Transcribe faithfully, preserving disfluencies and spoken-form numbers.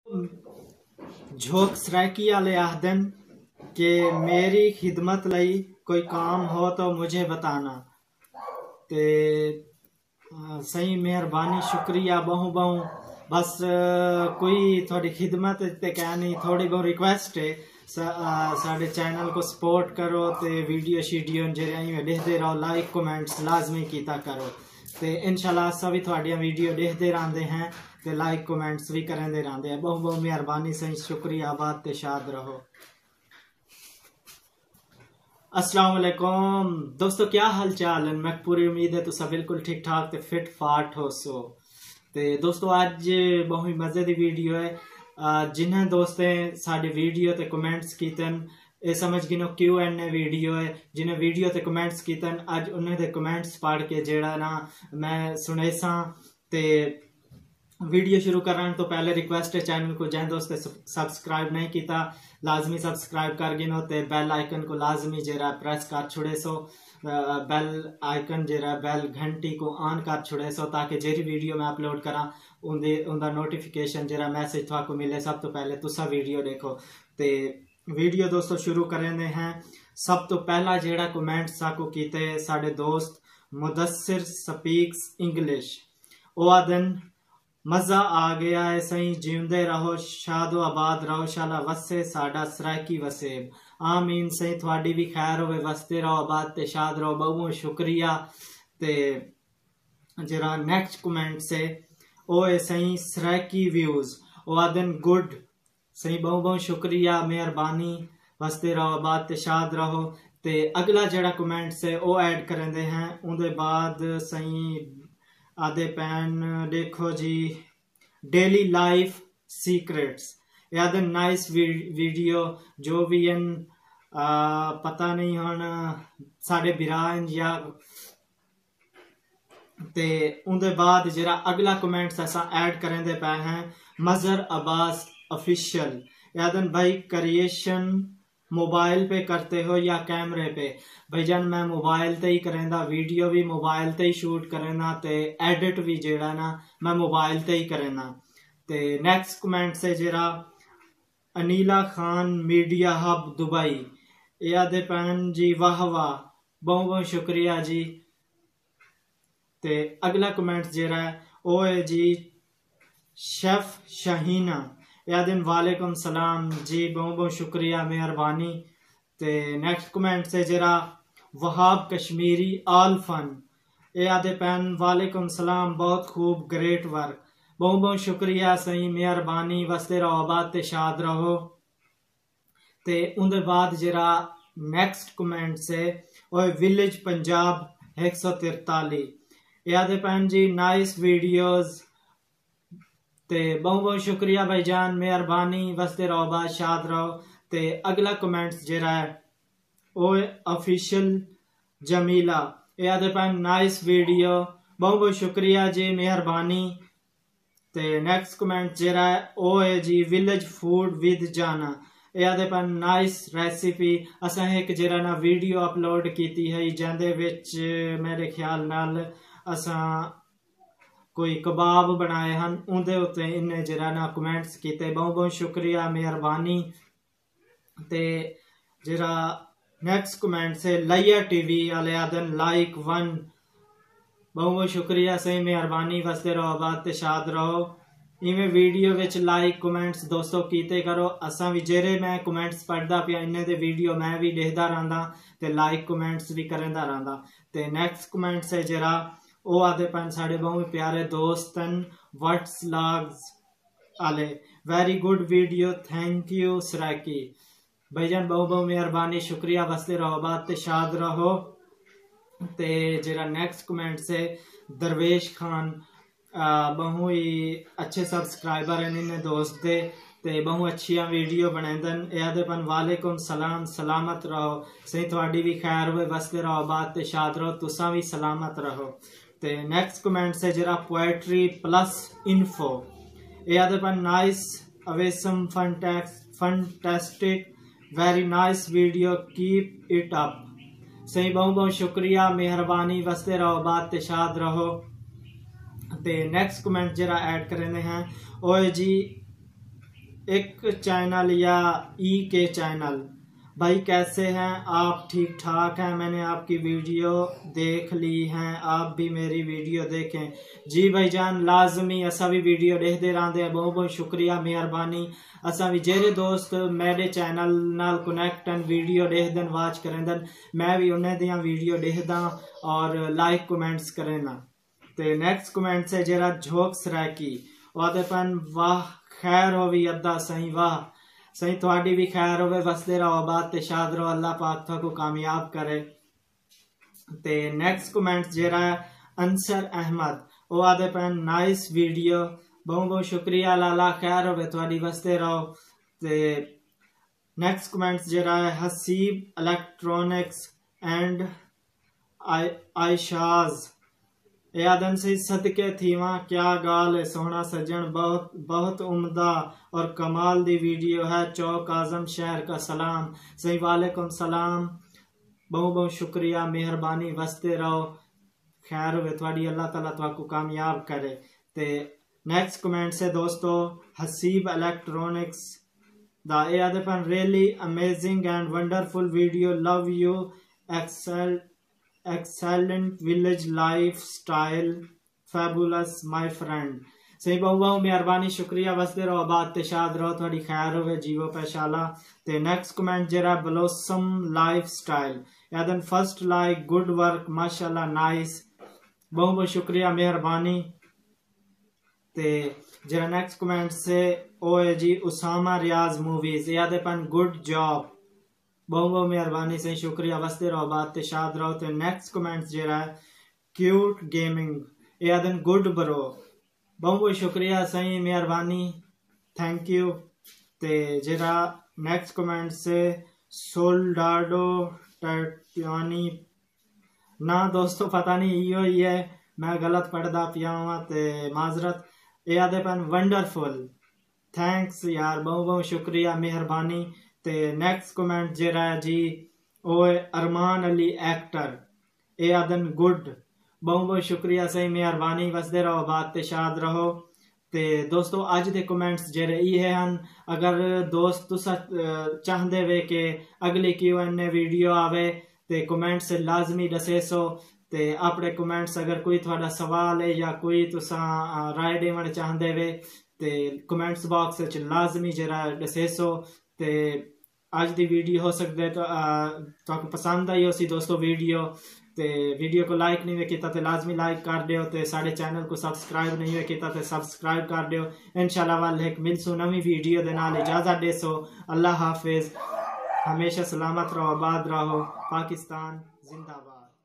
झोंक सराकी वाले आखदन कि मेरी खिदमत लई कोई काम हो तो मुझे बताना। ते सही मेहरबानी शुक्रिया बहु बहु बस कोई थोड़ी खिदमत ते कहनी थोड़ी बहुत रिक्वेस्ट है साढ़े चैनल को सपोर्ट करो ते वीडियो शीडियो जेह्ड़ियां दिखदे रहो लाइक कमेंट्स लाजमी कीता करो ते इंशाल्लाह अस भी थोड़ियां वीडियो देखते रहते हैं ते लाइक कमेंट्स भी करते रहते हैं। बहुत बहुत मेहरबानी सही शुक्रिया आबाद ते शाद रहो। अस्सलाम वालेकुम दोस्तों, क्या हाल चाल है? मैं पूरी उम्मीद है तुसा बिल्कुल ठीक ठाक ते फिट फाट हो सो। ते दोस्तों अज बहुत मजे की वीडियो है। जिन्हें दोस्तें साड़ी वीडियो ते कमेंट्स कीतन ये समझ गिनो क्यू एन ए वीडियो है। जिन्हें वीडियो ते कमेंट्स कीतन अज उन्हें दे कमेंट्स पढ़ के जेड़ा ना मैं सुने सा। ते वीडियो शुरू करने तो पहले रिक्वेस्ट है चैनल को जैन दोस्त सब्सक्राइब नहीं किया लाजमी सब्सक्राइब कर गिनो ते बेल आइकन को लाजमी जरा प्रेस कर छुड़े सो। बेल आइकन जरा बेल घंटी को ऑन कर छुड़े सो ताकि जेरी वीडियो मैं अपलोड करा उनदी उनका नोटिफिकेशन जरा मैसेज थाको मिले सब तो पहले तुसा वीडियो देखो। ते वीडियो दोस्तों शुरू करेंगे हैं। सब तो पहला जेड़ा कमेंट साको कीते साडे दोस्त मुदस्सिर स्पीक्स इंग्लिश ओ आदन मजा आ गया है सही जीवंदे रहो शादो आबाद रहो शाला वसे साडा सराकी वसेब आमीन। सही थोड़ी भी खैर होवे वसते रहो आबाद ते शाद रहो। बहुत शुक्रिया। ते जरा नेक्स्ट कमेंट से ओ है सही सराकी व्यूज ओ आदन गुड सही बहुत बहुत शुक्रिया मेहरबानी वसते रहो आबाद ते शाद रहो। ते अगला जड़ा कमेंट से ओ ऐड करेंदे हैं उनके बाद सही आधे पैन देखो जी डेली लाइफ सीक्रेट्स याद नाइस वीडियो जो भी इन आ, पता नहीं हुन साढ़े बिरान या ते उनके बाद जरा अगला कमेंट्स ऐसा ऐड करेंदे पे हैं मजहर अब्बास ऑफिशियल यादन भाई क्रिएशन मोबाइल पे करते हो या कैमरे पे? भाईजान मैं मोबाइल ते ही करेंदा वीडियो भी मोबाइल ते ही शूट करेंदा ते एडिट भी जेड़ा ना मैं मोबाइल ते ही करेंदा। ते नेक्स्ट कमेंट से जरा Anila Khan media hub Dubai यादे पैन जी वाह वाह बहुत बहुत शुक्रिया जी। ते अगला कमेंट जरा ओ है जी शेफ शाहीना यादिन वालेकुम सलाम जी बहुत बहुत शुक्रिया मेहरबानी। ते नेक्स्ट कमेंट से जरा वहाब कश्मीरी आल फन यादे पैन वालेकुम सलाम बहुत खूब ग्रेट वर्क बहुत बहुत शुक्रिया सही मेहरबानी वसते रहो आबाद ते शाद रहो। ते उनके बाद जरा नेक्स्ट कमेंट से ओए विलेज पंजाब एक सौ तिरताली यादे पैन जी नाइस वीडियोज ते बहुत बहुत शुक्रिया भाईजान मेहरबानी वसते रहो आबाद शाद रहो। ते अगला कमेंट जरा है ओ ऑफिशियल जमीला याद पैन नाइस वीडियो बहुत बहुत शुक्रिया जी मेहरबानी। ते नेक्स्ट कमेंट जरा है ओ है जी विलेज फूड विद जाना याद पैन नाइस रेसिपी असा एक जरा ना वीडियो अपलोड की है जिंदे विच मेरे ख्याल नाल असा कोई कबाब बनाए हैं उनके उत्ते इन्हें जरा ना कमेंट्स किए बहुत बहुत शुक्रिया मेहरबानी। ते जरा नेक्स्ट कमेंट से लैया टीवी वाले आदन लाइक वन बहुत बहुत शुक्रिया सही मेहरबानी वसते रहो आबाद ते शाद रहो। इवें वीडियो विच लाइक कमेंट्स दोस्तों कीते करो असा भी जेरे मैं कमेंट्स पढ़दा पिया इन्हें दे वीडियो मैं भी देखदा रहंदा ते लाइक कमेंट्स भी करदा रहंदा। ते नेक्स्ट कमेंट से जरा ओ आदे पन साढ़े बहुत प्यारे दोस्तन व्हाट्स लॉग्स आले very good video thank you Saraiki भाईजान बहुत बहुत मेहरबानी शुक्रिया वसते रहो आबाद ते शाद रहो। ते जरा नेक्स्ट कमेंट से दरवेश खान बहु ही अच्छे सब्सक्राइबर हैं इन्हें दोस्त दे ते बहु अच्छिया वीडियो बनांदन यादे पन वालेकुम सलाम सलामत रहो सही थोड़ी भी खैर हुए वसते रहो आबाद ते शाद रहो तुसा भी सलामत रहो। ते नेक्स्ट कमेंट से जरा पोएट्री प्लस इन्फो याद पन nice awesome fantastic very nice video keep it up सही बहुत बहुत शुक्रिया मेहरबानी वसते रहो आबाद ते शाद रहो। ते नेक्स्ट कमेंट जरा ऐड करेंगे हैं ओए जी एक चैनल या ई के चैनल। भाई कैसे हैं आप? ठीक ठाक हैं? मैंने आपकी वीडियो देख ली हैं, आप भी मेरी वीडियो देखें। जी भाईजान, लाजमी असा भी वीडियो देखते रहते हैं। बहुत बहुत शुक्रिया, मेहरबानी। असा भी जेरे दोस्त मेरे चैनल नाल कनैक्ट हैं, वीडियो देखते वाच करें, मैं भी उन्हें दियां वीडियो देखदा और लाइक कमेंट्स करें। ते नेक्स्ट कमेंट से जरा झोक्स रैकी वादे पन वाह खैर हो भी अद्दा सही वाह सही थोड़ी भी खैर होवे, वसदे रहो आबाद ते शाद रहो, अल्लाह पाक तुहानू कामयाब करे। ते नेक्स्ट कमेंट जरा है अंसर अहमद, वो आदे पैन नाइस वीडियो, बहुत बहुत शुक्रिया, लाला खैर होवे थोड़ी, वसदे रहो। ते नेक्स्ट कमेंट जरा है हसीब इलेक्ट्रॉनिक्स एंड आयशाज, यादन से सदके थीवा क्या गाल है सोहना सज्जन, बहुत बहुत उम्दा और कमाल दी वीडियो है। चौक आजम शहर का सलाम। सही वालेकुम सलाम, बहुत बहुत शुक्रिया, मेहरबानी, वसते रहो, खैर होवे थोड़ी, अल्लाह ताला तुहानू कामयाब करे। ते नेक्स्ट कमेंट से दोस्तों हसीब इलेक्ट्रॉनिक्स दा ए आदे पन really amazing and wonderful video, love you, excel excellent village lifestyle, fabulous my friend. सही बहु बहु मेहरबानी, शुक्रिया, वसदे रहो आबाद ते शाद रहो, थोड़ी खैर होवे, जीवो पेशाला। ते नेक्स्ट कमेंट जरा ब्लोसम लाइफ स्टाइल, यादन फर्स्ट लाइक, गुड वर्क, माशाल्लाह, नाइस, बहुत बहुत शुक्रिया, मेहरबानी। ते जरा नेक्स्ट कमेंट से ओ जी उसामा रियाज मूवीज, याद पन गुड जॉब, बहुत बहुत मेहरबानी, सही शुक्रिया, वसदे रहो बात ते शाद रहो। ते नेक्स्ट कमेंट जरा क्यूट गेमिंग, यादन गुड ब्रो, बहुत बहुत शुक्रिया, सही मेहरबानी, थैंक यू। ते जरा नेक्स्ट कमेंट से सोल्डाडो टैटियानी, ना दोस्तों पता नहीं इो ही है, मैं गलत पढ़दा पिया हुआ, ते माजरत। याद पन वंडरफुल, थैंक्स यार, बहुत बहुत शुक्रिया, मेहरबानी। ते नेक्स्ट कमेंट जरा जी ओ अरमान अली एक्टर, ए आदन गुड, बहुत बहुत शुक्रिया, सही मेहरबानी, वसदे रहो बात ते शाद रहो। ते दोस्तों अज दे कमेंट्स जेरे ये हैं, अगर दोस्त तुसा चाहते वे कि अगली क्यू एन ए वीडियो आवे ते कमेंट से लाजमी दसे सो। ते अपने कमेंट्स अगर कोई थोड़ा सवाल है या कोई तुसा राय देवन चाहते वे ते कमेंट्स बॉक्स च लाजमी जरा दसे सो। ते अज दी वीडियो हो सकता है तो तुहानू पसंद आई उसी दोस्तों वीडियो, ते वीडियो को लाइक नहीं किया तो लाजमी लाइक कर दियो, ते साढ़े चैनल को सबसक्राइब नहीं किया तो सबसक्राइब कर दियो। इंशाल्लाह वाल एक मिलसू नवी वीडियो दे नाल, इजाजत देसो, अल्लाह हाफिज, हमेशा सलामत रहो, आबाद रहो, पाकिस्तान जिंदाबाद।